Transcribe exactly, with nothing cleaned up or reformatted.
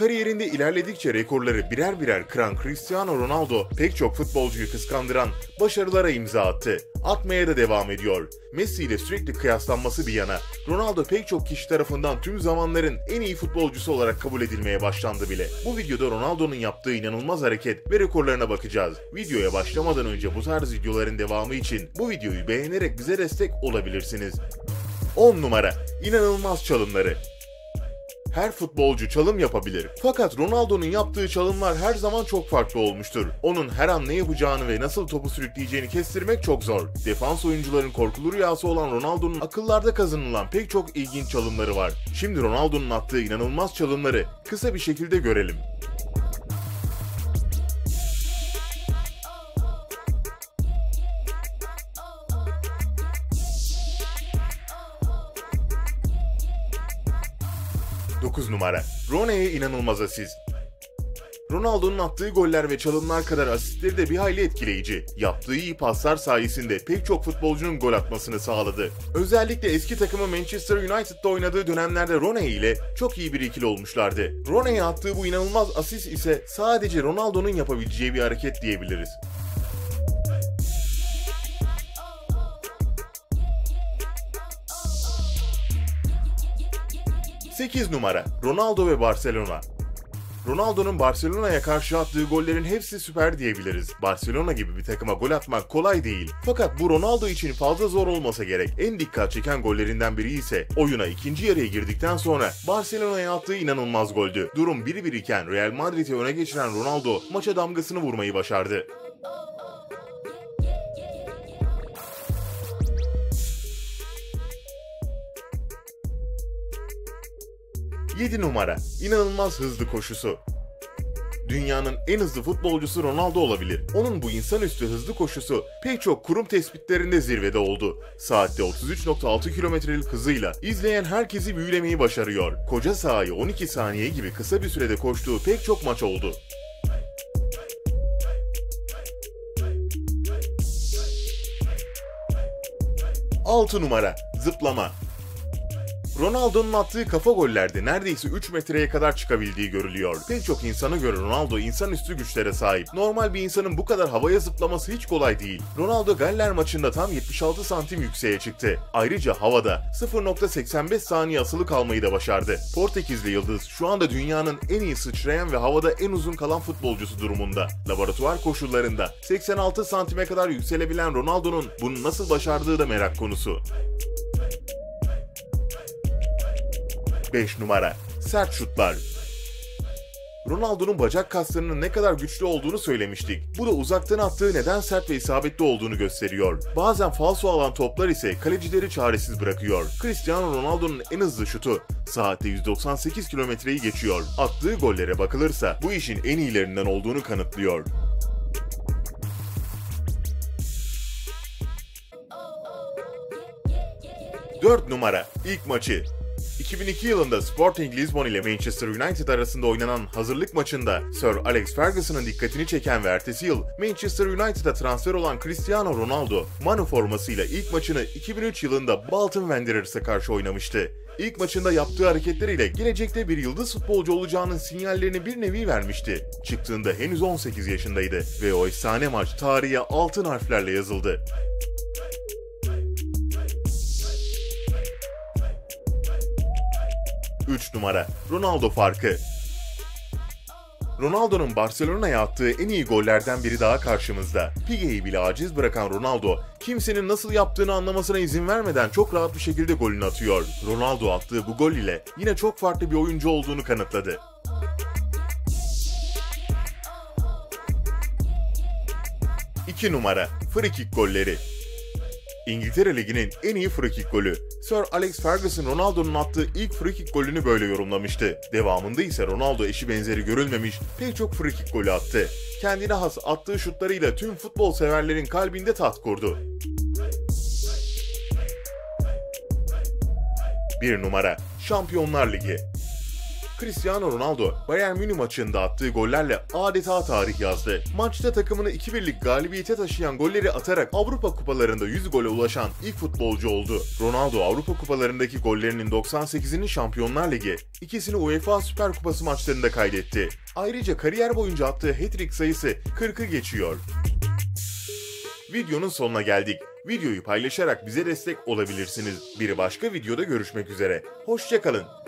Kariyerinde ilerledikçe rekorları birer birer kıran Cristiano Ronaldo pek çok futbolcuyu kıskandıran başarılara imza attı. Atmaya da devam ediyor. Messi ile sürekli kıyaslanması bir yana, Ronaldo pek çok kişi tarafından tüm zamanların en iyi futbolcusu olarak kabul edilmeye başlandı bile. Bu videoda Ronaldo'nun yaptığı inanılmaz hareket ve rekorlarına bakacağız. Videoya başlamadan önce bu tarz videoların devamı için bu videoyu beğenerek bize destek olabilirsiniz. on numara. İnanılmaz çalımları. Her futbolcu çalım yapabilir. Fakat Ronaldo'nun yaptığı çalımlar her zaman çok farklı olmuştur. Onun her an ne yapacağını ve nasıl topu sürükleyeceğini kestirmek çok zor. Defans oyuncuların korkulu rüyası olan Ronaldo'nun akıllarda kazanılan pek çok ilginç çalımları var. Şimdi Ronaldo'nun attığı inanılmaz çalımları kısa bir şekilde görelim. dokuz numara. Rooney'e inanılmaz asist. Ronaldo'nun attığı goller ve çalımlar kadar asistleri de bir hayli etkileyici. Yaptığı iyi paslar sayesinde pek çok futbolcunun gol atmasını sağladı. Özellikle eski takımı Manchester United'da oynadığı dönemlerde Rooney ile çok iyi bir ikili olmuşlardı. Rooney'e attığı bu inanılmaz asist ise sadece Ronaldo'nun yapabileceği bir hareket diyebiliriz. sekiz numara. Ronaldo ve Barcelona. Ronaldo'nun Barcelona'ya karşı attığı gollerin hepsi süper diyebiliriz. Barcelona gibi bir takıma gol atmak kolay değil. Fakat bu Ronaldo için fazla zor olmasa gerek. En dikkat çeken gollerinden biri ise oyuna ikinci yarıya girdikten sonra Barcelona'ya attığı inanılmaz goldü. Durum bir bir iken Real Madrid'i öne geçiren Ronaldo maça damgasını vurmayı başardı. yedi numara. İnanılmaz hızlı koşusu. Dünyanın en hızlı futbolcusu Ronaldo olabilir. Onun bu insanüstü hızlı koşusu pek çok kurum tespitlerinde zirvede oldu. Saatte otuz üç nokta altı kilometrelik hızıyla izleyen herkesi büyülemeyi başarıyor. Koca sahayı on iki saniye gibi kısa bir sürede koştuğu pek çok maç oldu. altı numara. Zıplama. Ronaldo'nun attığı kafa gollerde neredeyse üç metreye kadar çıkabildiği görülüyor. Pek çok insana göre Ronaldo insanüstü güçlere sahip. Normal bir insanın bu kadar havaya zıplaması hiç kolay değil. Ronaldo Galler maçında tam yetmiş altı santim yükseğe çıktı. Ayrıca havada sıfır nokta seksen beş saniye asılı kalmayı da başardı. Portekizli yıldız şu anda dünyanın en iyi sıçrayan ve havada en uzun kalan futbolcusu durumunda. Laboratuvar koşullarında seksen altı santime kadar yükselebilen Ronaldo'nun bunu nasıl başardığı da merak konusu. beş numara. Sert şutlar. Ronaldo'nun bacak kaslarının ne kadar güçlü olduğunu söylemiştik. Bu da uzaktan attığı neden sert ve isabetli olduğunu gösteriyor. Bazen falso alan toplar ise kalecileri çaresiz bırakıyor. Cristiano Ronaldo'nun en hızlı şutu saatte yüz doksan sekiz kilometreyi geçiyor. Attığı gollere bakılırsa bu işin en iyilerinden olduğunu kanıtlıyor. dört numara. İlk maçı. iki bin iki yılında Sporting Lisbon ile Manchester United arasında oynanan hazırlık maçında Sir Alex Ferguson'ın dikkatini çeken ve ertesi yıl Manchester United'a transfer olan Cristiano Ronaldo, Manu formasıyla ilk maçını iki bin üç yılında Bolton Wanderers'a karşı oynamıştı. İlk maçında yaptığı hareketleriyle gelecekte bir yıldız futbolcu olacağının sinyallerini bir nevi vermişti. Çıktığında henüz on sekiz yaşındaydı ve o efsane maç tarihe altın harflerle yazıldı. üç numara. Ronaldo farkı. Ronaldo'nun Barcelona'ya attığı en iyi gollerden biri daha karşımızda. Piqué'yi bile aciz bırakan Ronaldo, kimsenin nasıl yaptığını anlamasına izin vermeden çok rahat bir şekilde golünü atıyor. Ronaldo attığı bu gol ile yine çok farklı bir oyuncu olduğunu kanıtladı. iki numara. Frikik golleri. İngiltere Ligi'nin en iyi frikik golü. Sir Alex Ferguson Ronaldo'nun attığı ilk frikik golünü böyle yorumlamıştı. Devamında ise Ronaldo eşi benzeri görülmemiş pek çok frikik golü attı. Kendine has attığı şutlarıyla tüm futbol severlerin kalbinde taht kurdu. bir numara. Şampiyonlar Ligi. Cristiano Ronaldo, Bayern Münih maçında attığı gollerle adeta tarih yazdı. Maçta takımını iki birlik galibiyete taşıyan golleri atarak Avrupa kupalarında yüz gole ulaşan ilk futbolcu oldu. Ronaldo, Avrupa kupalarındaki gollerinin doksan sekizini Şampiyonlar Ligi, ikisini UEFA Süper Kupası maçlarında kaydetti. Ayrıca kariyer boyunca attığı hat-trick sayısı kırkı geçiyor. Videonun sonuna geldik. Videoyu paylaşarak bize destek olabilirsiniz. Bir başka videoda görüşmek üzere. Hoşça kalın.